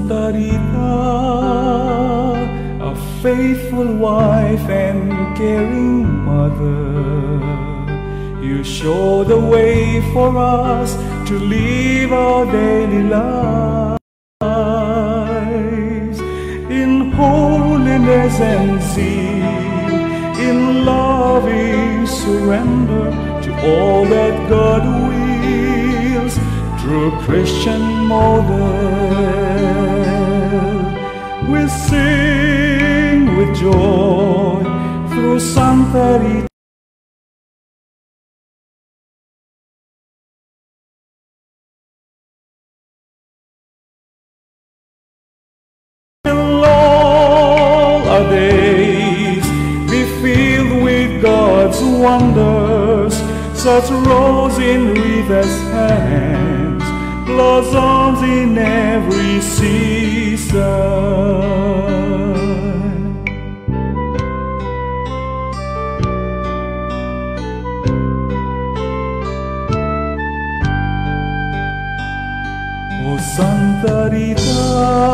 Santa Rita, a faithful wife and caring mother, you show the way for us to live our daily lives in holiness and zeal, in loving surrender to all that God wills through Christian model. We sing with joy through Santa Rita. God's wonders, such rose in Rita's hands, blossoms in every season. Oh, Santa Rita,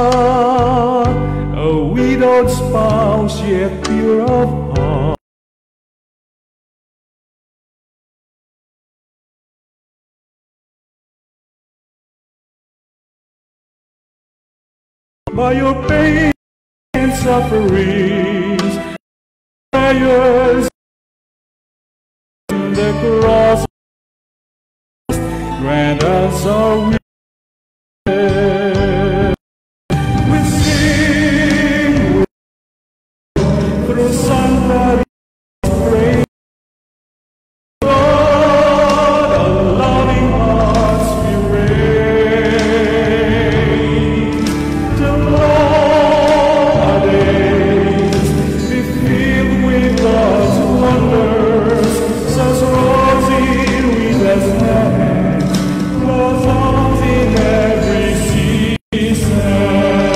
a widowed spouse yet pure of heart, by your pain and sufferings, prayers on the cross, grant us our wish. We sing through Santa Rita's praise. God, our loving hearts we raise. Till all our days be filled with God's wonders, such rosy with His hands, blossoms in every season.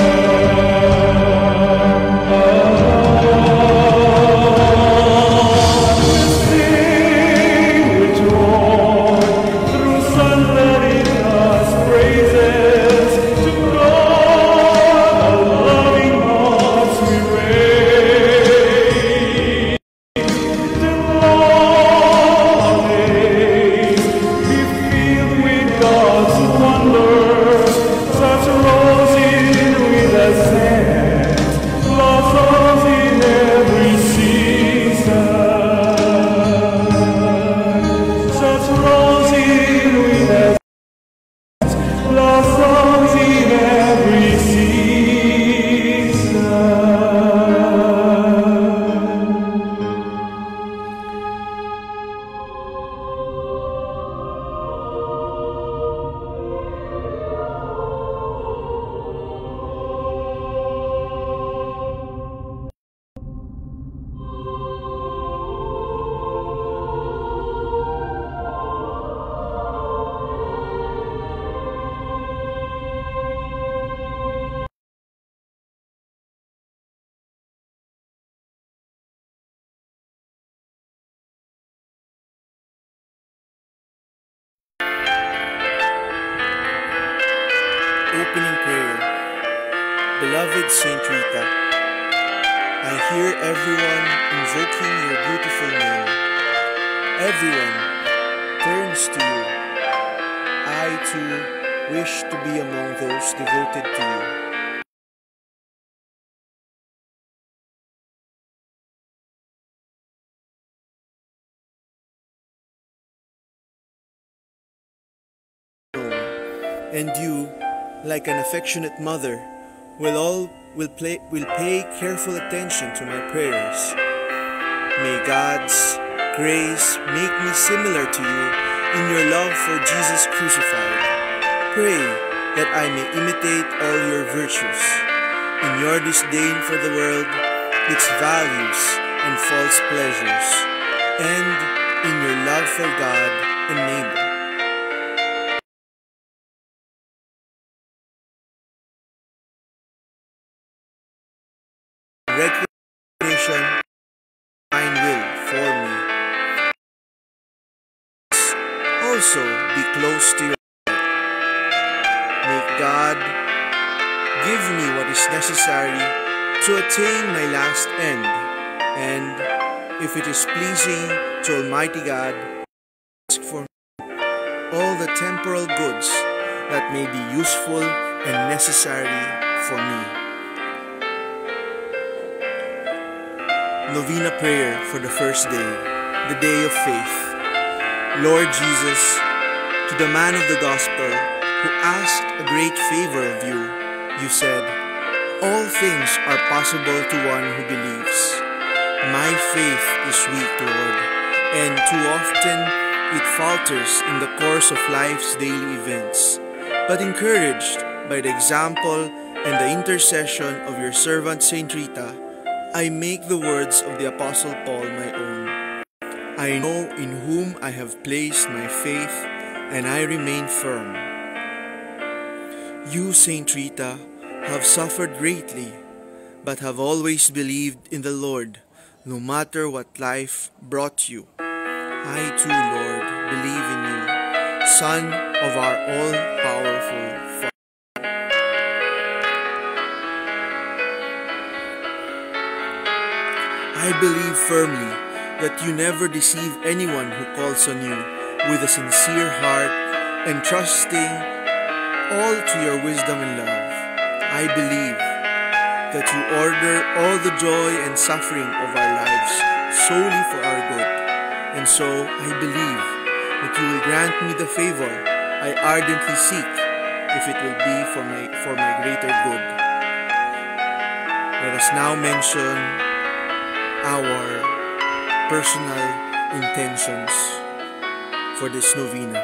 We sing with joy through Santa Rita's praises. To God, our loving hearts we raise. Till all our days be filled with God's wonders, such roses with His hands, blossoms in every season. Such roses with His hands, blossoms in every season. Opening prayer. Beloved Saint Rita, I hear everyone invoking your beautiful name. Everyone turns to you. I too wish to be among those devoted to you. And you, like an affectionate mother, will pay careful attention to my prayers. May God's grace make me similar to you in your love for Jesus crucified. Pray that I may imitate all your virtues, in your disdain for the world, its values and false pleasures, and in your love for God and neighbor. Recognition, divine will for me. Also be close to your heart. May God give me what is necessary to attain my last end, and if it is pleasing to Almighty God, ask for all the temporal goods that may be useful and necessary for me. Novena Prayer for the first day, the day of faith. Lord Jesus, to the man of the gospel who asked a great favor of you, you said, "All things are possible to one who believes." My faith is weak, Lord, and too often it falters in the course of life's daily events. But encouraged by the example and the intercession of your servant Saint Rita, I make the words of the Apostle Paul my own. I know in whom I have placed my faith, and I remain firm. You, Saint Rita, have suffered greatly, but have always believed in the Lord, no matter what life brought you. I too, Lord, believe in you, Son of our all-powerful Father. I believe firmly that you never deceive anyone who calls on you with a sincere heart and trusting all to your wisdom and love. I believe that you order all the joy and suffering of our lives solely for our good, and so I believe that you will grant me the favor I ardently seek, if it will be for my greater good. Let us now mention our personal intentions for this novena.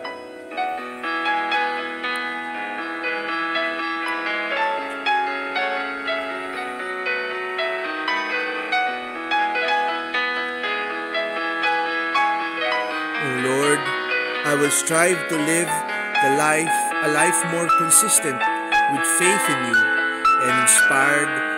O Lord, I will strive to live a life more consistent with faith in you and inspired